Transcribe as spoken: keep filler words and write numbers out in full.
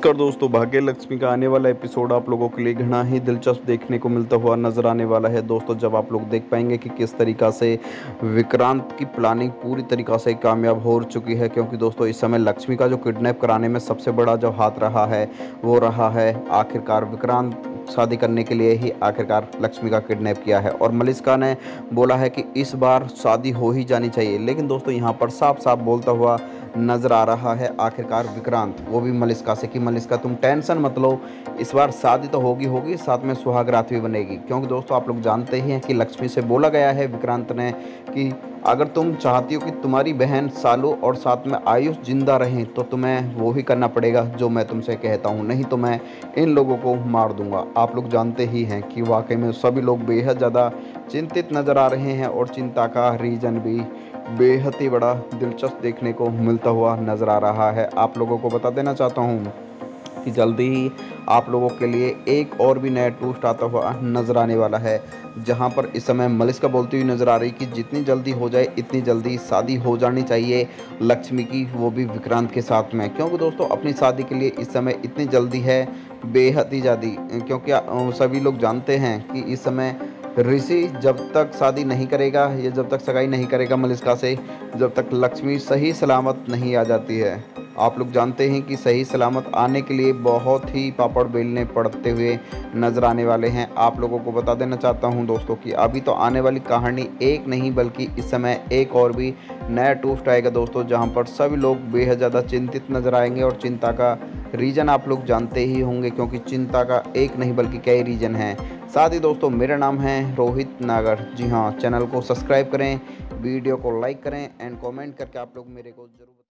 नमस्कार दोस्तों, भाग्य लक्ष्मी का आने वाला एपिसोड आप लोगों के लिए घना ही दिलचस्प देखने को मिलता हुआ नजर आने वाला है। दोस्तों, जब आप लोग देख पाएंगे कि किस तरीक़ा से विक्रांत की प्लानिंग पूरी तरीक़ा से कामयाब हो चुकी है, क्योंकि दोस्तों इस समय लक्ष्मी का जो किडनैप कराने में सबसे बड़ा जो हाथ रहा है वो रहा है आखिरकार विक्रांत शादी करने के लिए ही आखिरकार लक्ष्मी का किडनैप किया है। और मलिष्का ने बोला है कि इस बार शादी हो ही जानी चाहिए, लेकिन दोस्तों यहाँ पर साफ साफ बोलता हुआ नज़र आ रहा है आखिरकार विक्रांत, वो भी मलिष्का से कि मलिष्का तुम टेंशन मत लो, इस बार शादी तो होगी होगी, साथ में सुहाग रात भी बनेगी। क्योंकि दोस्तों आप लोग जानते ही हैं कि लक्ष्मी से बोला गया है विक्रांत ने कि अगर तुम चाहती हो कि तुम्हारी बहन सालू और साथ में आयुष जिंदा रहें तो तुम्हें वो ही करना पड़ेगा जो मैं तुमसे कहता हूँ, नहीं तो मैं इन लोगों को मार दूंगा। आप लोग जानते ही हैं कि वाकई में सभी लोग बेहद ज़्यादा चिंतित नज़र आ रहे हैं और चिंता का रीज़न भी बेहद ही बड़ा दिलचस्प देखने को मिलता हुआ नज़र आ रहा है। आप लोगों को बता देना चाहता हूँ कि जल्दी ही आप लोगों के लिए एक और भी नया ट्विस्ट आता हुआ नज़र आने वाला है, जहां पर इस समय मलिष्का बोलती हुई नज़र आ रही कि जितनी जल्दी हो जाए इतनी जल्दी शादी हो जानी चाहिए लक्ष्मी की, वो भी विक्रांत के साथ में। क्योंकि दोस्तों अपनी शादी के लिए इस समय इतनी जल्दी है, बेहद ही ज़्यादा, क्योंकि सभी लोग जानते हैं कि इस समय ऋषि जब तक शादी नहीं करेगा या जब तक सगाई नहीं करेगा मलिष्का से, जब तक लक्ष्मी सही सलामत नहीं आ जाती है। आप लोग जानते हैं कि सही सलामत आने के लिए बहुत ही पापड़ बेलने पड़ते हुए नज़र आने वाले हैं। आप लोगों को बता देना चाहता हूं दोस्तों कि अभी तो आने वाली कहानी एक नहीं बल्कि इस समय एक और भी नया ट्विस्ट आएगा दोस्तों, जहां पर सभी लोग बेहद ज़्यादा चिंतित नज़र आएंगे। और चिंता का रीज़न आप लोग जानते ही होंगे, क्योंकि चिंता का एक नहीं बल्कि कई रीज़न हैं। साथ ही दोस्तों मेरा नाम है रोहित नागर। जी हाँ, चैनल को सब्सक्राइब करें, वीडियो को लाइक करें एंड कमेंट करके आप लोग मेरे को जरूर